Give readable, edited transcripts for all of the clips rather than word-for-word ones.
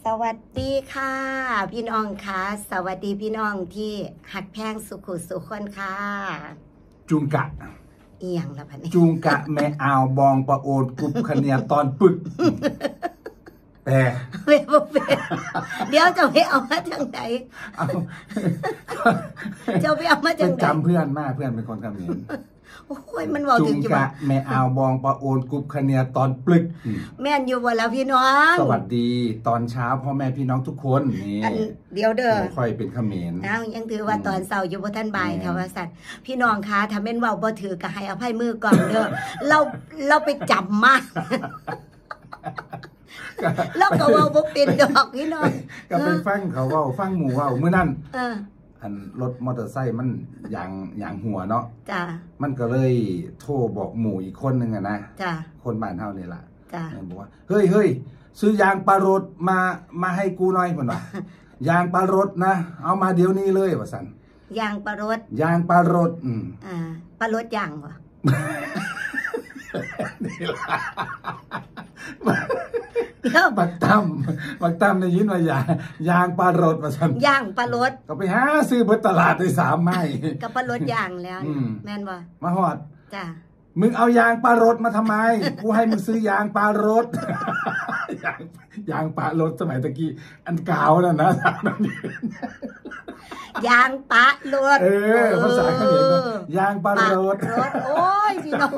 สวัสดีค่ะพี่น้องค่ะสวัสดีพี่น้องที่หักแพงสุขุสุขคนค่ะจุงกะเอียงละพันจุงกะแม่อาวบองประโอนกุบคะเนียตอนปึกแต่ไม่เป็นเดี๋ยวจะไปเอามาจากไหนจะไปเอามาจากไหนจำเพื่อนมากเพื่อนเป็นคนเขมรโอ้ยมันบอกถึงจุงกะแม่อาวบองประโอนกุบคะเนียตอนปลึกแม่นอยู่วันแล้วพี่น้องสวัสดีตอนเช้าพ่อแม่พี่น้องทุกคนนี่เดี๋ยวเด้อค่อยเป็นเขมรยังถือว่าตอนเสาร์อยู่บนท่านบ่ายแถวสัตว์พี่น้องคะทำเป็นว่าบ่ถือกับให้อภัยมือก่อนเด้อเราไปจับมากแล้วก็ว่าบ่เป็นดอกพี่น้องก็ไปฟังเขาว่าฟังหมู่ว่าเมื่อนั้นอันรถมอเตอร์ไซค์มันอย่างหัวเนาะจ้ามันก็เลยโทรบอกหมู่อีกคนนึงอะนะจ้าคนบ้านเฮานี่แหละจ้าบอกว่าเฮ้ยซื้อยางปลารถมาให้กูหน่อยเพิ่นว่ายางปลารถนะเอามาเดี๋ยวนี้เลยว่าซั่นยางปลารถยางปลารถปลารถยางบ่นี่ล่ะบักตั้มได้ยินว่ายางปลารถว่าซั่นยางปลารถก็ไปหาซื้อเบิดตลาดได้3ไม้ก็ปลารถยางแล้วแม่นบ่มาฮอดจ้ามึงเอายางปลารถมาทำไมกูให้มึงซื้อยางปลารถยางปลารถสมัยตะกี้อันเก่าแล้วนะยางปลารถภาษาเขมรยางปลารถโอ้ยพี่น้อง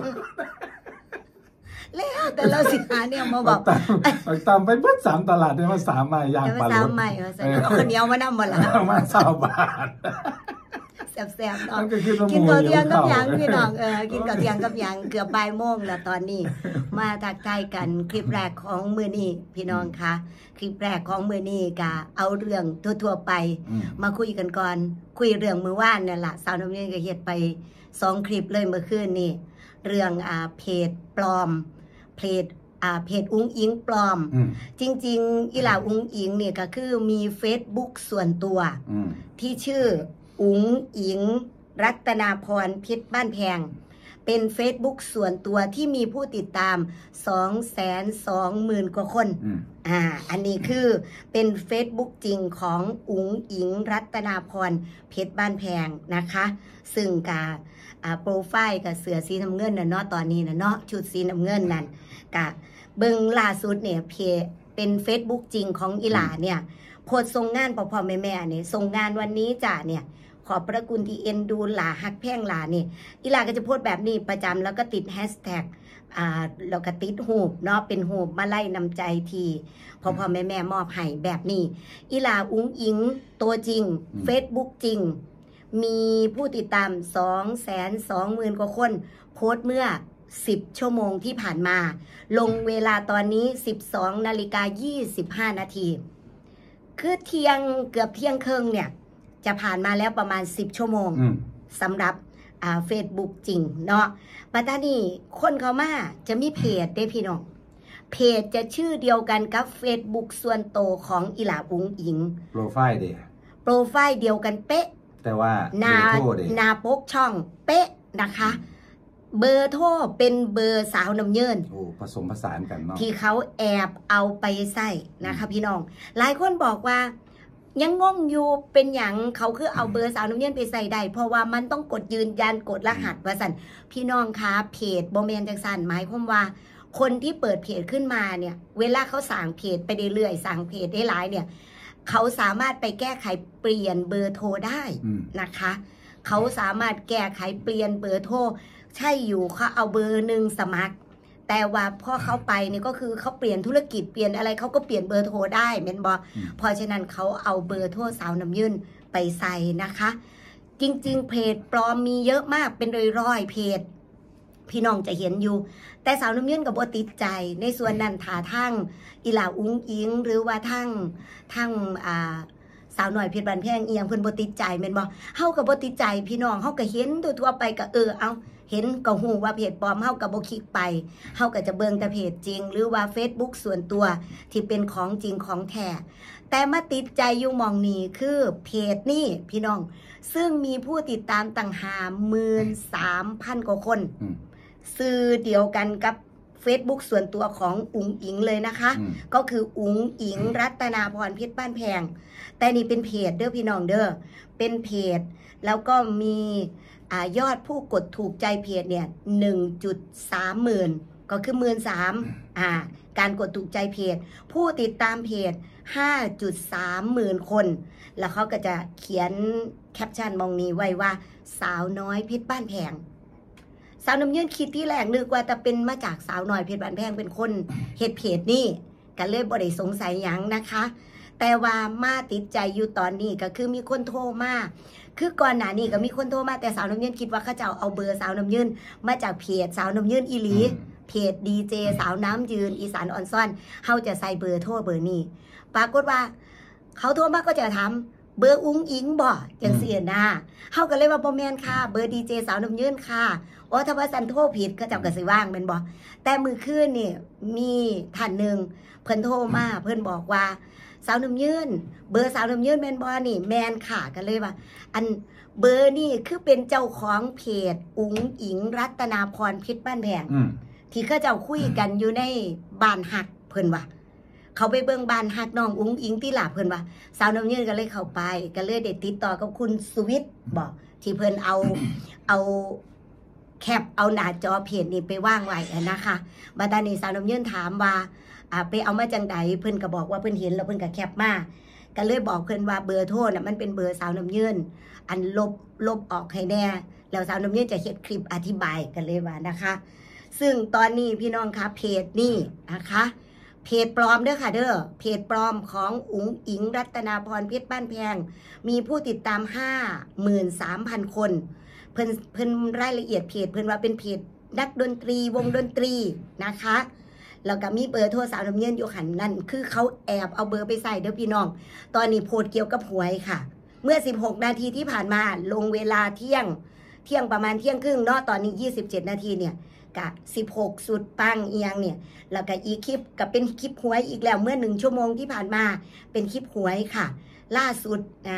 แล้วแต่เราสิหาเนี่ยมาบอกตามไปเพิ่ม3 ตลาดได้มา3 ไม้ยางปลารถ 3 ไม้เอาคนเดียวมานำหมดแล้วมา20 บาทแซ่บๆเนาะกินข้าวเที่ยงกับยังพี่น้องกินข้าวเที่ยงกับยังเกือบบ่ายโมงแล้วตอนนี้มาทักทายกันคลิปแรกของมื้อนี้พี่น้องคะคลิปแรกของมื้อนี้ก็เอาเรื่องทั่วๆไปมาคุยกันก่อนคุยเรื่องมื้อวานนั่นล่ะสาวน้ำเนียนก็เฮ็ดไป2 คลิปเลยเมื่อคืนนี้เรื่องเพจปลอมเพจอุ้งอิงปลอมจริงๆอีหล่าอุ้งอิงเนี่ยก็คือมี Facebook ส่วนตัวที่ชื่ออุ้งอิงรัตนาพรเพชรบ้านแพงเป็น Facebook ส่วนตัวที่มีผู้ติดตาม 220,000 กว่าคนอันนี้คือเป็น Facebook จริงของอุ้งอิงรัตนาพรเพชรบ้านแพงนะคะซึ่งกับโปรไฟล์กับเสือสีน้ำเงินน่ะเนาะตอนนี้น่ะเนาะชุดสีน้ำเงินนั่นกับเบิ่งล่าสุดเนี่ยเป็น Facebook จริงของอีหลาเนี่ยโพสส่งงานพ่อแม่เนี่ยส่งงานวันนี้จ้ะเนี่ยขอบพระคุณที่เอ็นดูหลาฮักแพงหลานี่อีหลาก็จะโพสแบบนี้ประจำแล้วก็ติดแฮชแท็กแล้วก็ติดหูปเนาะเป็นหูปมาไล่นำใจทีพ่อแม่มอบให้แบบนี้อีหลาอุ้งอิงตัวจริง Facebook จริงมีผู้ติดตาม 220,000 กว่าคนโพสเมื่อ10 ชั่วโมงที่ผ่านมาลงเวลาตอนนี้ 12:25 นาทีคือเกือบเที่ยงครึ่งเนี่ยจะผ่านมาแล้วประมาณ10 ชั่วโมงสำหรับFacebook จริงเนาะปัตตานีคนเขามาจะมีเพจได้พี่น้องเพจจะชื่อเดียวกันกับ Facebook ส่วนโตวของอีหลาอุ้งอิงโปรไฟล์เดียวกันเป๊ะแต่ว่าหน้าปกช่องเป๊ะนะคะเบอร์โทรเป็นเบอร์สาวน้ำเยินผสมผสานกันเนาะที่เขาแอบเอาไปใส่นะคะพี่น้องหลายคนบอกว่ายังงงอยู่เป็นอย่างเขาคือเอาเบอร์สาวน้ำเยินไปใส่ได้เพราะว่ามันต้องกดยืนยันกดรหัสว่าสั่นพี่น้องคะเพจโบแมนจังสันหมายความว่าคนที่เปิดเพจขึ้นมาเนี่ยเวลาเขาสั่งเพจไปเรื่อยๆสั่งเพจได้หลายเนี่ยเขาสามารถไปแก้ไขเปลี่ยนเบอร์โทรได้นะคะเขาสามารถแก้ไขเปลี่ยนเบอร์โทรใช่อยู่เขาเอาเบอร์หนึ่งสมัครแต่ว่าพอเขาไปเนี่ยก็คือเขาเปลี่ยนธุรกิจเปลี่ยนอะไรเขาก็เปลี่ยนเบอร์โทรได้เมนบอเพราะฉะนั้นเขาเอาเบอร์โทรสาวน้ำยืนไปใส่นะคะจริงๆเพจปลอมมีเยอะมากเป็นร้อยเพจพี่น้องจะเห็นอยู่แต่สาวน้ำยืนกับบ่ติดใจในส่วนนั้นถาทั้งอีหลาอุ้งอิงหรือว่าทั้งสาวหน่อยเพชรบันแพงเอียงเพิ่นบ่ติดใจแม่นบ่เฮาก็บ่ติดใจพี่น้องเฮาก็เห็นทั่วไปก็เอาเห็นก็ฮู้ว่าเพจปลอมเฮาก็บ่คลิกไปเฮาก็จะเบิ่งแต่เพจจริงหรือว่า Facebook ส่วนตัวที่เป็นของจริงของแท้แต่มาติดใจอยู่มองนี้คือเพจนี่พี่น้องซึ่งมีผู้ติดตามตั้ง 53,000 กว่าคนสื่อเดียวกันกับ Facebook ส่วนตัวของอุ๋งอิงเลยนะคะ ก็คืออุ๋งอิงรัตนาพรเพชรบ้านแพงแต่นี่เป็นเพจเด้อพี่น้องเด้อเป็นเพจแล้วก็มียอดผู้กดถูกใจเพจเนี่ย 1.3 หมื่นก็คือ13,000การกดถูกใจเพจผู้ติดตามเพจ 5.3 หมื่นคนแล้วเขาก็จะเขียนแคปชั่นมองนี้ไว้ว่าสาวน้อยเพชรบ้านแพงสาวน้ำยืนคิดที่แรกนึกว่าจะเป็นมาจากสาวน้อยเพชรบ้านแพงเป็นคนเฮ็ดเพจนี่ก็เลยบ่ได้สงสัยหยังนะคะแต่ว่ามาติดใจอยู่ตอนนี้ก็คือมีคนโทรมาคือก่อนหน้านี้ก็มีคนโทรมาแต่สาวน้ำยืนคิดว่าเขาจะเอาเบอร์สาวน้ำยืนมาจากเพจสาวน้ำยืนอีหลีเพจดีเจสาวน้ำยืนอีสานออนซ่อนเขาจะใส่เบอร์โทรเบอร์นี้ปรากฏว่าเขาโทรมาก็จะถามเบอร์อุ้งอิงบ่จังเสียนะเขาก็เลยว่าบ่แม่นค่ะเบอร์ดีเจสาวน้ำยืนค่ะถ้าว่าสันโทรผิดก็จะกระสิว่างเป็นบ่แต่มือคืนนี่มีท่านหนึ่งเพิ่นโทรมาเพิ่นบอกว่าสาวน้ำยืนเบอร์สาวน้ำยืนแมนบ่นี่แมนค่ะกันเลยว่าอันเบอร์นี่คือเป็นเจ้าของเพจอุ้งอิงรัตนาพรเพชรบ้านแพงที่เขาเจ้าคุยกันอยู่ในบ้านหักเพิ่นว่าเขาไปเบิ่งบ้านหักน้องอุ้งอิงที่หลาเพิ่นว่าสาวน้ำยืนก็เลยเข้าไปก็เลยได้ติดต่อกับคุณสุวิทย์บอกที่เพิ่นเอาแคปเอาหน้าจอเพจนี่ไปว่างไว้นะคะบัดนี้สาวน้ำยืนถามว่าไปเอามาจังใดเพิ่นก็บอกว่าเพิ่นเห็นแล้วเพิ่นก็แคปมาก็เลยบอกเพิ่นว่าเบอร์โทรน่ะมันเป็นเบอร์สาวน้ำยืนอันลบออกให้แน่แล้วสาวน้ำยืนจะเฮ็ดคลิปอธิบายกันเลยว่านะคะซึ่งตอนนี้พี่น้องคะเพจนี่นะคะเพจปลอมเด้อค่ะเด้อเพจปลอมของอุ๋งอิงรัตนาพรเพชรบ้านแพงมีผู้ติดตาม 53,000 คนเพิ่นรายละเอียดเพจเพิ่นว่าเป็นเพจนักดนตรีวงดนตรีนะคะแล้วก็มีเบอร์โทรสาวน้ำเงินอยู่หันนั่นคือเขาแอบเอาเบอร์ไปใส่เด้อพี่น้องตอนนี้โพสต์เกี่ยวกับหวยค่ะเมื่อ16นาทีที่ผ่านมาลงเวลาเที่ยงประมาณเที่ยงครึ่งเนาะตอนนี้27นาทีเนี่ยกับ16สุดปังเอียงเนี่ยแล้วก็อีกคลิปกับเป็นคลิปหวยอีกแล้วเมื่อ1ชั่วโมงที่ผ่านมาเป็นคลิปหวยค่ะล่าสุด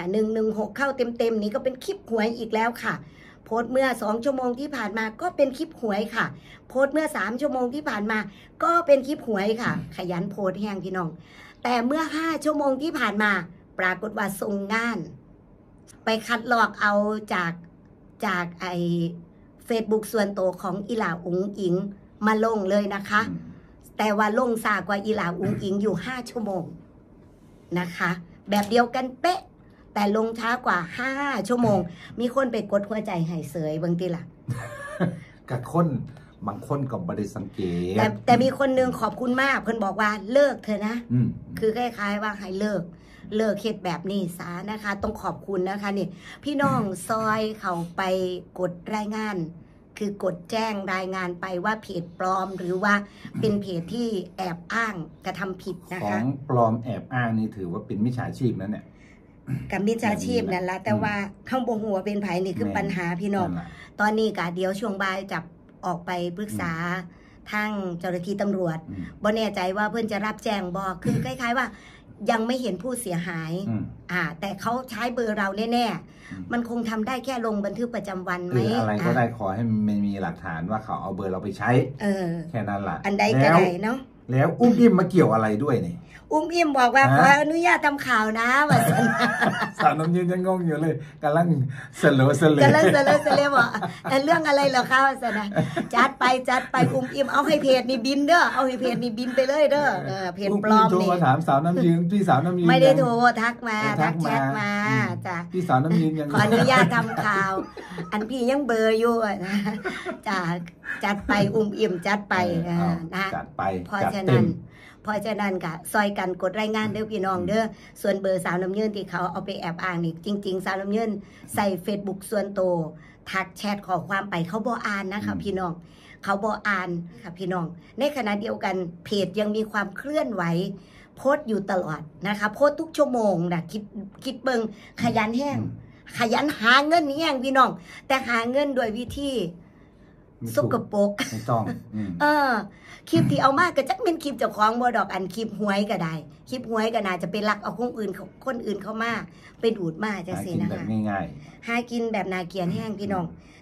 116เข้าเต็มนี่ก็เป็นคลิปหวยอีกแล้วค่ะโพสต์เมื่อ2ชั่วโมงที่ผ่านมาก็เป็นคลิปหวยค่ะโพสต์เมื่อ3ชั่วโมงที่ผ่านมาก็เป็นคลิปหวยค่ะขยันโพสต์แห้งพี่น้องแต่เมื่อ5ชั่วโมงที่ผ่านมาปรากฏว่าส่งงานไปคัดลอกเอาจากไอFacebook ส่วนตัวของอีหลาอุ๋งอิงมาลงเลยนะคะแต่ว่าลงซากว่าอีหลาอุ๋งอิงอยู่5ชั่วโมงนะคะแบบเดียวกันเป๊ะแต่ลงช้ากว่า5ชั่วโมงมีคนไปกดหัวใจให้เสยบางทีล่ะกับคนบางคนก็บ่ได้สังเกตแต่มีคนนึงขอบคุณมากเพิ่นบอกว่าเลิกเถอะนะคือคล้ายๆว่าให้เลิกเฮ็ดแบบนี้ซะนะคะต้องขอบคุณนะคะนี่พี่น้องซอยเขาไปกดรายงานคือกดแจ้งรายงานไปว่าเพจปลอมหรือว่าเป็นเพจที่แอบอ้างกระทำผิดนะคะของปลอมแอบอ้างนี่ถือว่าเป็นมิจฉาชีพนั่นเนี่ยกับมิจฉาชีพนั่นแหละแต่ว่าข้างบนหัวเป็นไผ่นี่คือปัญหาพี่น้องตอนนี้ก็เดี๋ยวช่วงบ่ายจับออกไปปรึกษาทางเจ้าหน้าที่ตำรวจบ่แน่ใจว่าเพื่อนจะรับแจ้งบ่คือคล้ายๆว่ายังไม่เห็นผู้เสียหายแต่เขาใช้เบอร์เราแน่ๆมันคงทำได้แค่ลงบันทึกประจำวันไหมอะไรก็ได้ขอให้มันมีหลักฐานว่าเขาเอาเบอร์เราไปใช้แค่นั้นแหละอันใดก็ได้เนาะแล้วอุ้มอิ่มมาเกี่ยวอะไรด้วยนี่อุ้มอิ่มบอกว่าขออนุญาตทำข่าวนะว่าสาวน้ำยืนยังงงอยู่เลยกำลังเสลอบอกเรื่องอะไรเหรอคะว่าสนะจัดไปอุ้มอิ่มเอาให้เพจนี่บินเด้อเอาให้เพจนี่บินไปเลยเด้อเพจปลอมนี่โทรมาถามสาวน้ำยืนพี่สาวน้ำยืนไม่ได้โทรทักแชทมาจ้ะพี่สาวน้ำยืนยังขออนุญาตทำข่าวอันพี่ยังเบอร์อยู่นะจ้ะจัดไปอุ้มอิ่มจัดไปนะจัดไปเพราะฉะนั้นก็ซอยกันกดรายงานเด้อพี่น้องเด้อส่วนเบอร์สาวน้ำยืนที่เขาเอาไปแอบอ้างนี่จริงๆสาวน้ำยืนใส่ Facebook ส่วนตัวทักแชทขอความไปเขาบ่อ่านนะคะพี่น้องเขาบ่อ่านค่ะพี่น้องในขณะเดียวกันเพจยังมีความเคลื่อนไหวโพสต์อยู่ตลอดนะคะโพสต์ทุกชั่วโมงนะคิดเบิ่งขยันแห้งขยันหาเงินแห้งพี่น้องแต่หาเงินด้วยวิธีสกปรกไม่ต้องคลิปที่เอามากก็จักเป็นคลิปเจ้าของบ่ดอกอันคลิปหวยก็ได้คลิปหวยก็น่าจะไปลักเอาคนอื่นเข้ามาไปดูดมาจังซี่นะคะง่ายหากินแบบนาเกียรแห้งพี่น้อง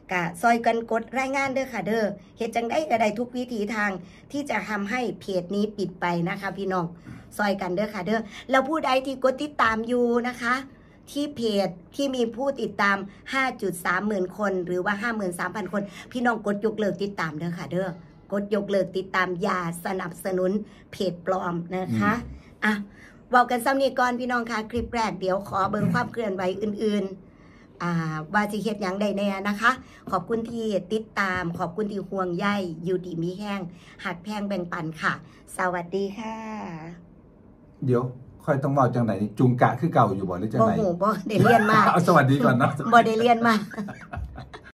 กะซอยกันกดรายงานเด้อค่ะเด้อเฮ็ดจังได้ก็ได้ทุกวิถีทางที่จะทำให้เพจนี้ปิดไปนะคะพี่น้องซอยกันเด้อค่ะเด้อแล้วผู้ใดที่กดติดตามอยู่นะคะที่เพจที่มีผู้ติดตาม 5.3 หมื่นคนหรือว่า 53,000 คนพี่น้องกดยกเลิกติดตามเด้อค่ะเด้อกดยกเลิกติดตามอย่าสนับสนุนเพจปลอมนะคะอ่ะเว้ากันซ้ำนี้ก่อนพี่น้องค่ะคลิปแรกเดี๋ยวขอเบิ่งความเคลื่อนไหวอื่นๆว่าสิเฮ็ดหยังได้แน่นะคะขอบคุณที่ติดตามขอบคุณที่ห่วงใยอยู่ดีมีแห้งหักแพงแบ่งปันค่ะ สวัสดีค่ะเดี๋ยวค่อยต้องเว้าจังไหนจุงกะคือเก่าอยู่บ่หรือจังบ่ไหนหูบ่ได้เรียนมาเอาสวัสดีก่อนเนาะบ่ได้เรียนมา